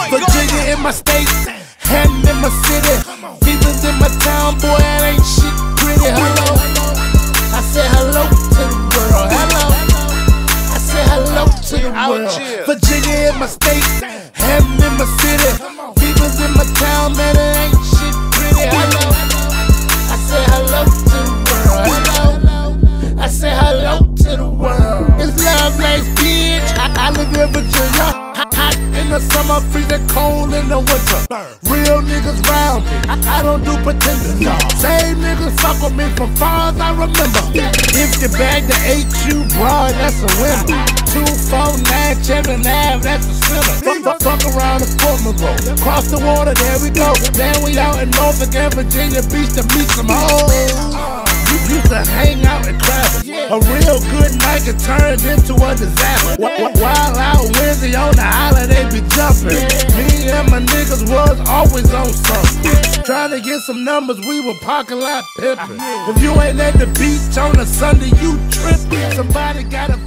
Virginia in my state, Hammond in my city, Beavers in my town, boy, it ain't shit pretty. Hello, I said hello to the world. Hello, I said hello to the world. Virginia in my state, Hammond in my city, Beavers in my town, man, it ain't shit pretty. Hello, I said hello to the world. Hello, I said hello to the world. It's love nice, bitch. I live in Virginia. Hot in the summer, freezing cold in the winter. Real niggas round me, I don't do pretending. Same niggas fuck with me from far as I remember. If you bag the HU broad, that's a winner. 249 Chevron Ave, that's a sinner. Fuck around the Portman Road, cross the water, there we go. Then we out in Norfolk and Virginia Beach to meet some hoes. Used to hang out and crab. A real good night can turn into a disaster. While out Wednesday on the island, they be jumping. Me and my niggas was always on something. Trying to get some numbers, we were parking lot pimping. If you ain't at the beach on a Sunday, you tripping. Somebody gotta